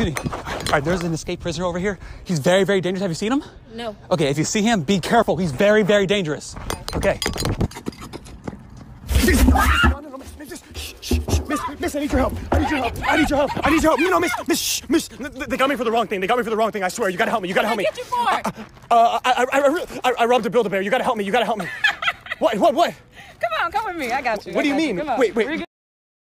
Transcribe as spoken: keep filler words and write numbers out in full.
excuse me. All right, there's an escaped prisoner over here. He's very, very dangerous. Have you seen him? No. Okay, if you see him, be careful. He's very, very dangerous. Okay. No, no, no, miss, miss, shh, shh, shh, miss, miss, I need your help. I need your help. I need your help. I need your help. No, no, miss, miss, shh, miss. They got me for the wrong thing. They got me for the wrong thing. I swear. You gotta help me. You gotta help me. What did I get you for? Uh, I, I, I, I, I robbed a Build-A-Bear. You gotta help me. You gotta help me. What? What? What? Come on, come with me. I got you. What do you mean? You. Wait, wait.